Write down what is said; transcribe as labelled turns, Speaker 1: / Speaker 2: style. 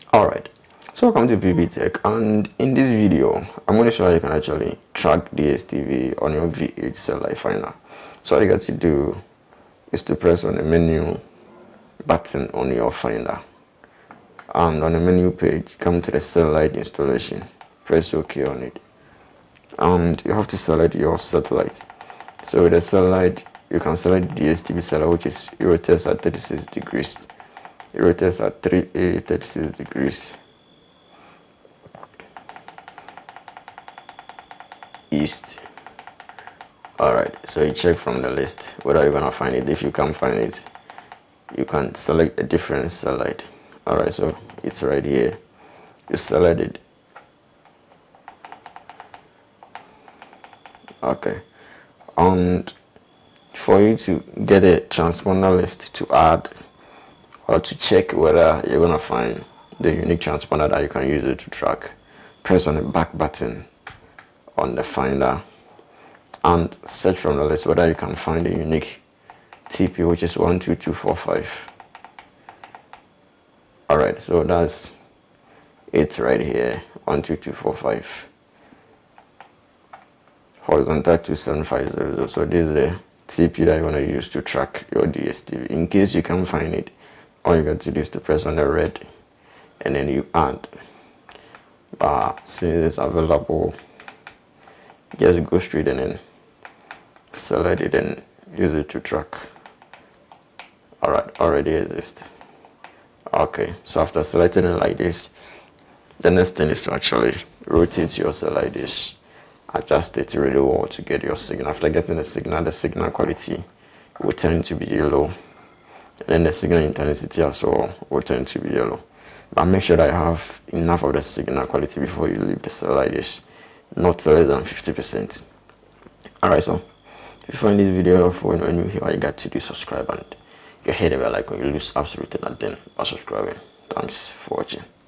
Speaker 1: Alright, so welcome to PB Tech, and in this video I'm going to show how you can actually track DSTV on your V8 Cell-Lite Finder. So all you got to do is to press on the menu button on your Finder, and on the menu page come to the Cell-Lite installation, press OK on it, and you have to select your satellite. So with the Cell-Lite you can select DSTV satellite, which is it rotates at 36 degrees. It rotates at 3A 36 degrees east. Alright, so you check from the list whether you're gonna find it. If you can't find it, you can select a different satellite. Alright, so it's right here. You select it. Okay, and for you to get a transponder list to add or to check whether you're gonna find the unique transponder that you can use it to track, press on the back button on the Finder and search from the list whether you can find a unique TP, which is 12245. Alright, so that's it right here, 12245 horizontal 27500. So this is the TP that you want to use to track your DSTV. In case you can't find it, all you got to do is to press on the red and then you add. Since it's available, just go straight and then select it and use it to track. Alright, already exists. Okay, so after selecting it like this, the next thing is to actually rotate your cell like this, adjust it really well to get your signal. After getting the signal quality will tend to be yellow, and then the signal intensity as well will tend to be yellow. But make sure that you have enough of the signal quality before you leave the cell like this, not less than 50%. Alright, so if you find this video helpful and when you hear what you got to do, subscribe and you hit the bell icon. You lose absolutely nothing by subscribing. Thanks for watching.